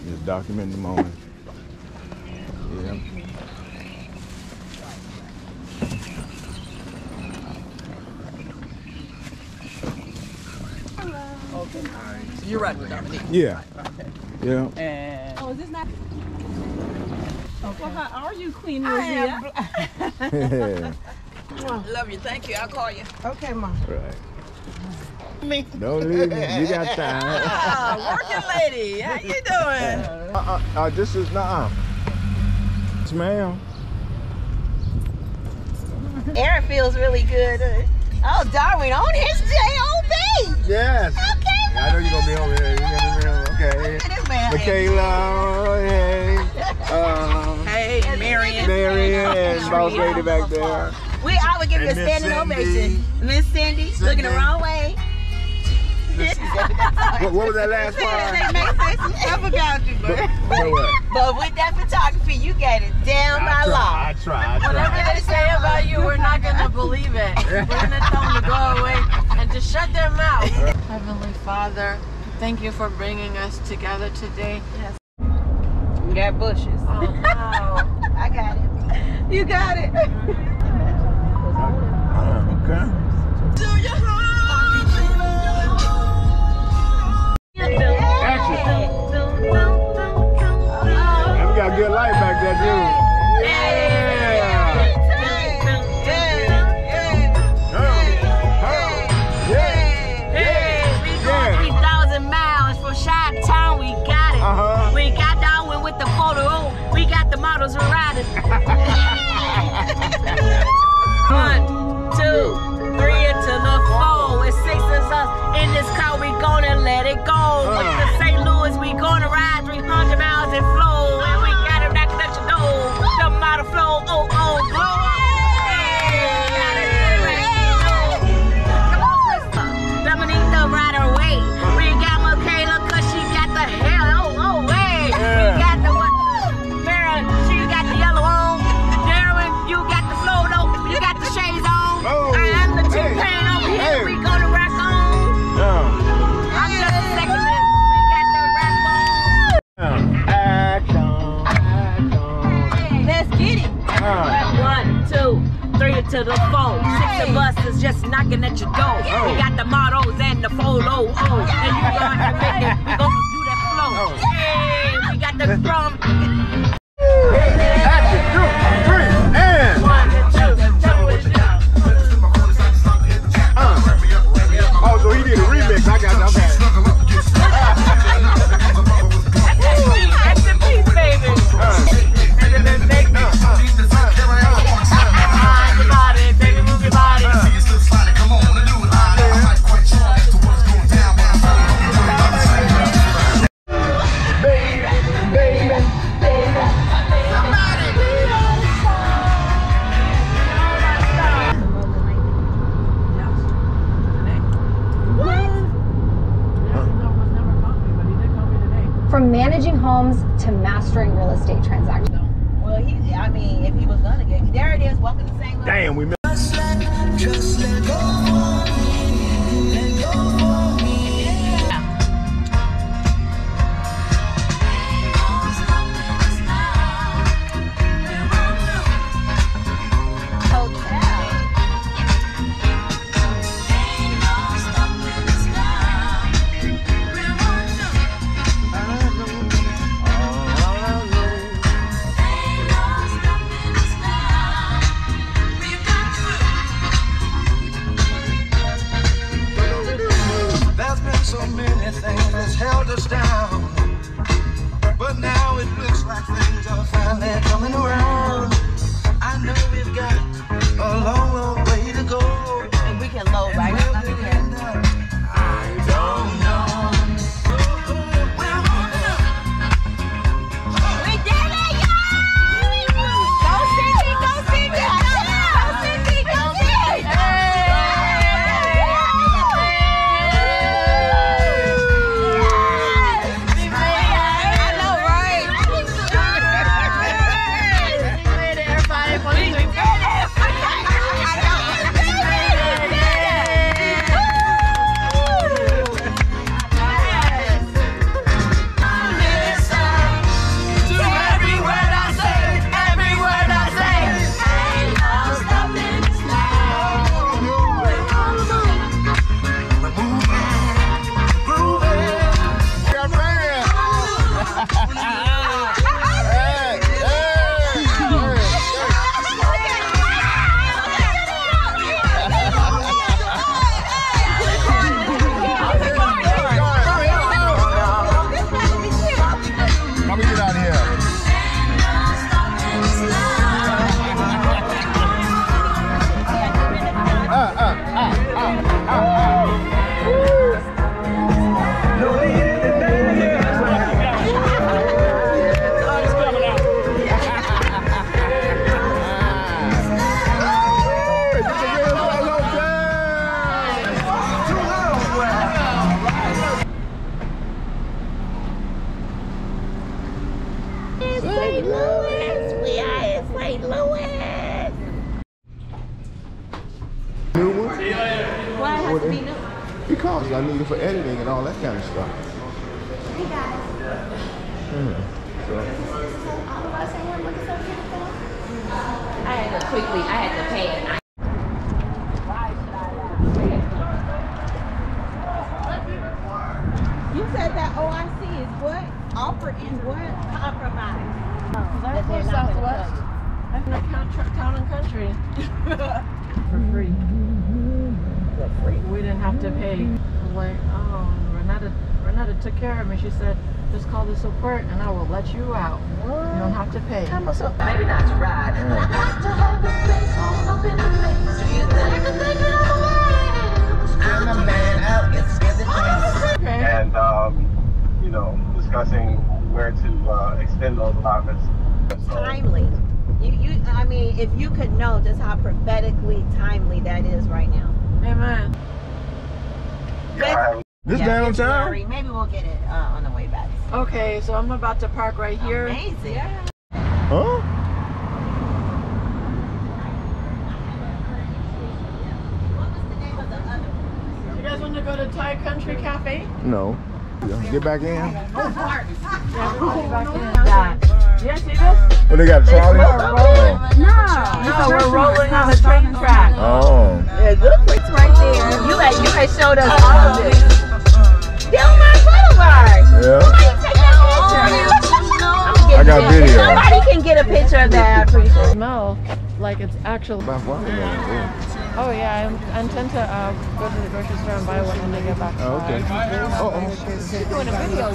Just document the moment. Yeah. Okay. All right. So you're right with Dominique. Yeah. Yeah. And oh, is this not? Okay. Well, how are you, Queen Rosita? love you. Thank you. I'll call you. Okay, Mom. Right. Don't leave me. You got time. Working lady. How you doing? This is not. Yes, ma'am. Aaron feels really good. Oh, Darwin on his J.O.B. Yes. Okay. I know you're going to be over there. You're going to be over. Okay. This man. Michaela. Hey. Hey, Marion. Marion and boss lady back there. I would give you a standing ovation. Miss Cindy, looking the wrong way. What was that last part? I forgot you, but what? But with that photography, you got it down by law. I tried. Whatever they say about you, we're not going to believe it. We're going to tell them to go away and to shut their mouth. Heavenly Father, thank you for bringing us together today. Yes. We got bushes. Oh, wow. I got it. You got it. Okay. And we got good light back there, dude. We go 3,000 miles from Chi-Town, we got it. We got Darwin with the photo, we got the models who riding. 1, 2, 3 into the 4. It's 6 of us in this car, we gonna let it go. With the St. Louis, we gonna ride 300 miles and flow. And we got it back at your door. The model flow, oh, oh, glow. Come on, Krista. Dominique the rider away. We got Michaela, cause she got the hair, oh, way. We got the what? Mara, she got the yellow on. Darren, you got the flow, though. You got the shades on. I'm the T-Pain over here. We gonna rock on. I'm just a second. We got the rap on. Action. Let's get it. 1, 2, 3 to the 4. 6 of us is just knocking at your door. We got the mottos and the photo. And you gonna make it. We gonna do that flow. Hey, we got the drum. Action, 2, 3, and 1, 2, tell me what you do. Oh, so he did a remix. I got you. Rest in peace, baby. Baby, move your body. From managing homes to mastering real estate transactions. Well, I mean, if he was gonna get, there it is, welcome to St. Louis. Damn, we missed. Just let go for me, let go for me. So many things that's held us down, but now it looks like things are finally coming around. I know we've got a long, long way to go, And we can load right we'll now. get there. I don't know. We did it, y'all! Go Cindy, go Cindy! Go Cindy, go Cindy! I know, right? St. Louis. We are in St. Louis. New one? Why it has to be new? Because I need it for editing and all that kind of stuff. Hey guys. So. I had to pay it. You said that OIC is what? Offer in what? Compromise. That's for Southwest. I'm in Town and Country. For free. For free. We didn't have to pay. I'm like, oh, Renata took care of me. She said, just call the support and I will let you out. You don't have to pay. Maybe not to ride. And you know, discussing where to extend those allotments. Timely. I mean, if you could know just how prophetically timely that is right now. Amen. This downtown? Maybe we'll get it on the way back. Okay, so I'm about to park right here. Amazing. Yeah. Huh? What was the name of the other one? You guys want to go to Thai Country Cafe? No. Get back in. Yeah, everybody back in. Yeah, see this? Oh, they got a trolley? No, we're rolling on the train track. Oh. Yeah, good place right there. You had showed us all of this. Delmar Boulevard. Yeah. Somebody take that picture. I got video. Somebody can get a picture of that. I appreciate it. Smell like it's actual. Oh yeah, I intend to go to the grocery store and buy one when I get back. Oh, okay. Oh, You're doing a video,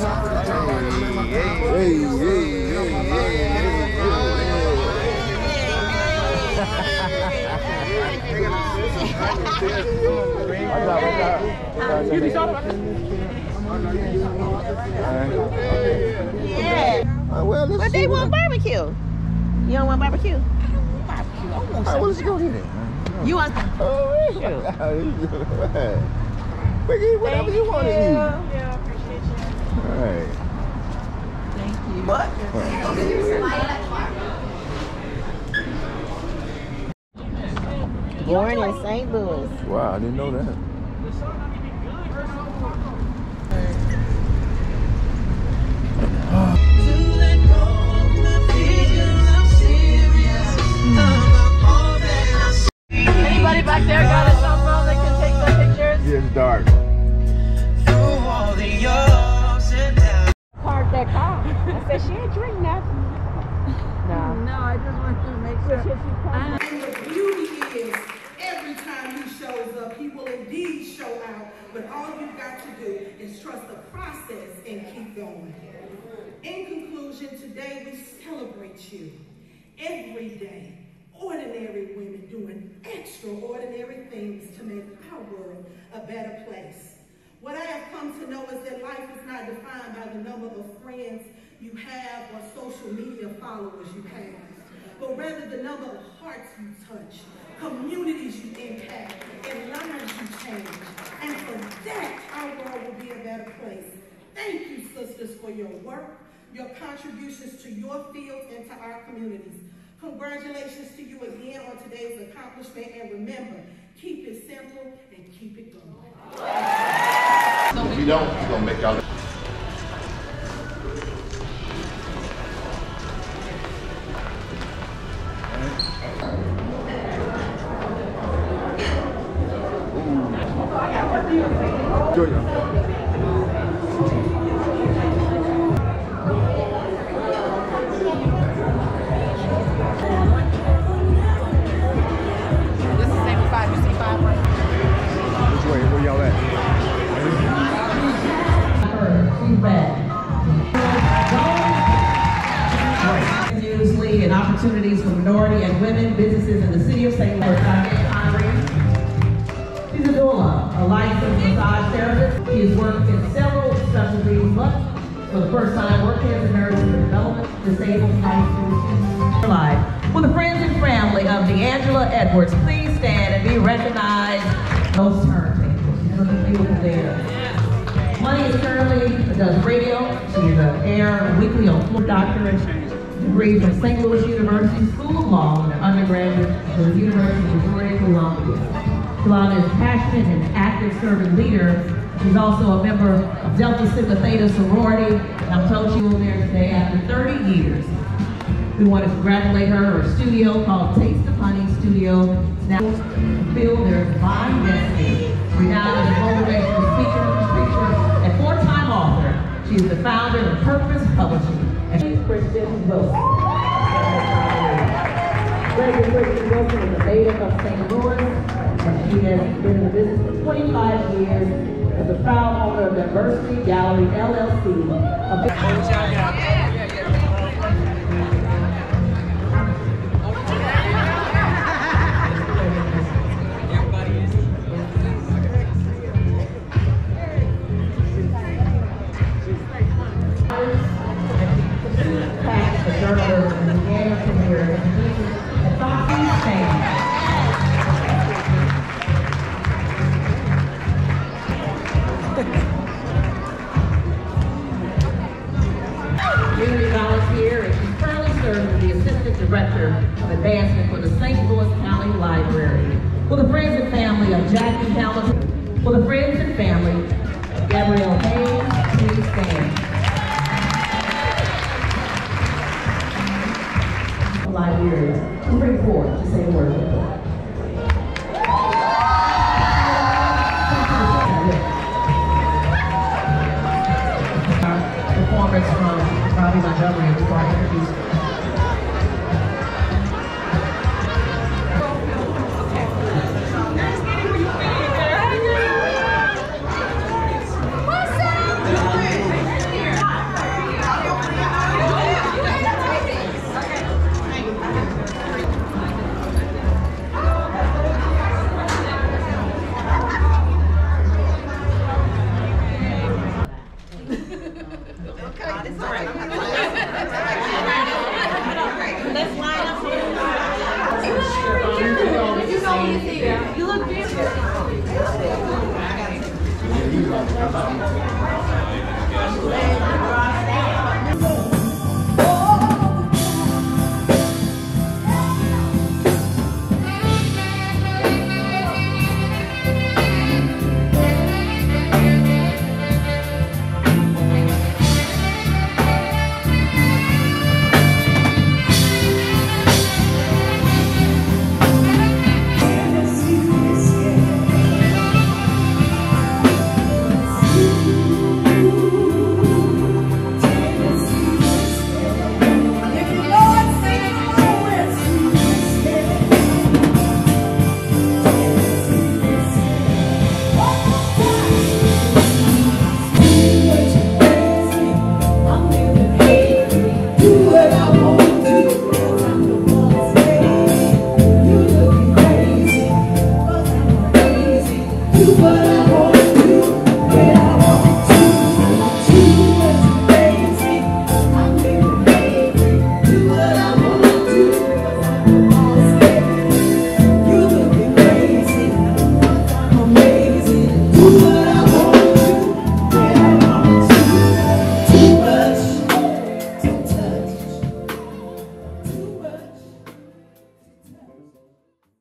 Yeah. Well, But they want barbecue. You don't want barbecue? All right, well, let's go here then. You want? Oh, whatever you want to eat. Yeah, appreciate you. All right. Thank you. What? Born in St. Louis. Wow, I didn't know that. Anybody back there got a cell phone that can take some pictures? Yeah, it's dark. Park that car. I said she ain't drink nothing. No, I just wanted to make sure. And the beauty is, every time he shows up, he will indeed show out. But all you've got to do is trust the process and keep going. In conclusion, today we celebrate you. Every day, ordinary women doing extraordinary things to make our world a better place. What I have come to know is that life is not defined by the number of friends you have or social media followers you have, but rather the number of hearts you touch, communities you impact, and lives you change. And for that, our world will be a better place. Thank you, sisters, for your work, your contributions to your field and to our communities. Congratulations to you again on today's accomplishment, and remember, keep it simple and keep it going. If you don't, it's gonna make y'all. Where y'all at? News League and opportunities for minority and women businesses in the city of St. Louis. She's a doula, a licensed massage therapist. She has worked in several specialties, but for the first time working as a nurse in the development disabled high school students. Live. Will the friends and family of D'Angela Edwards please stand and be recognized? Those turntables. She's looking beautiful there. Money is currently does radio. She is an air weekly on Floor Doctorate. degree from St. Louis University School of Law and an undergraduate from the University of Missouri Columbia. Shalana is passionate and active servant leader. She's also a member of Delta Sigma Theta sorority, and I'm told she will be there today after 30 years. We want to congratulate her studio called Taste of Honey Studio. Now fulfill their divine destiny. Renowned as a motivational speaker, preacher, and four-time author, she is the founder of Purpose Publishing. And she's Kristen Wilson. Gregory Kristen Wilson is a native of St. Louis, and she has been in the business for 25 years as a proud owner of Diversity Gallery LLC. Community volunteer, and she currently serves as the Assistant Director of Advancement for the St. Louis County Library. For the friends and family of Jackie Hamilton, for the friends and family of Gabrielle Hayes, please stand. Liberia, bring forward to say a word with her. Performance from Bobby Montgomery before I introduce her. Let's line up. You look beautiful.